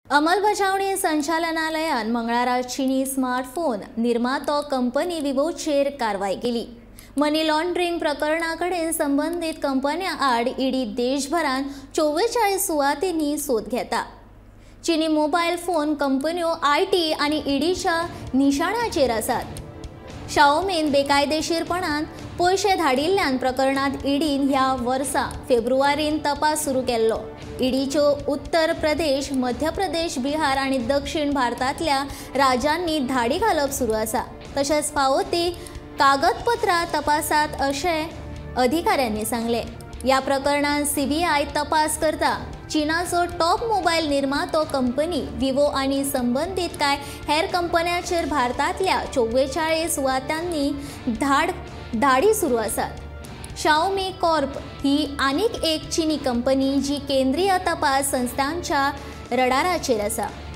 अंमलबजावणी संचालनालयान मंगळारा चीनी स्मार्टफोन निर्मातो कंपनी विवोचेर कारवाई केली। मनी लॉन्ड्रिंग प्रकरणाकडेन संबंधित कंपन्या आड ईडी देशभरात 44 सुवातींनी सोद घेता। चीनी मोबाईल फोन कंपन्यो आयटी आणि ईडीच्या निशाणाचेर आसात। शाओमीन बेकायदेशीरपणान पैसे धाडिल्ल्यान प्रकरणात ईडीन ह्या वर्सा फेब्रुवारीन तपास सुरू केल्लो। ईडीच्यो उत्तर प्रदेश, मध्य प्रदेश, बिहार आणि दक्षिण भारतातल्या राज्यांनी धाडी घालप सुरू आसा। तशेंच फावो ती कागदपत्रां तपासात अशें अधिकाऱ्यांनी सांगले। या प्रकरणात सीबीआय तपास करता। चीनाचो टॉप मोबाईल निर्मातो कंपनी विवो आणि संबंधित काय हेर कंपन्यांचेर भारतातल्या 44 सुवातांनी धाडी सुरू आसात। शाओमी कॉर्प ही आनीक एक चीनी कंपनी जी केंद्रीय तपास संस्थांच्या रडाराचेर आसा।